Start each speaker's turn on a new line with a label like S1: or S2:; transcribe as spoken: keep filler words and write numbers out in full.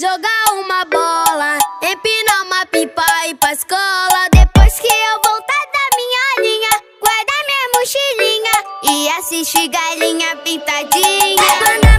S1: jogar uma bola, empinar uma pipa e ir pra escola. Depois que eu voltar da minha linha, guardar minha mochilinha e assistir Galinha Pintadinha.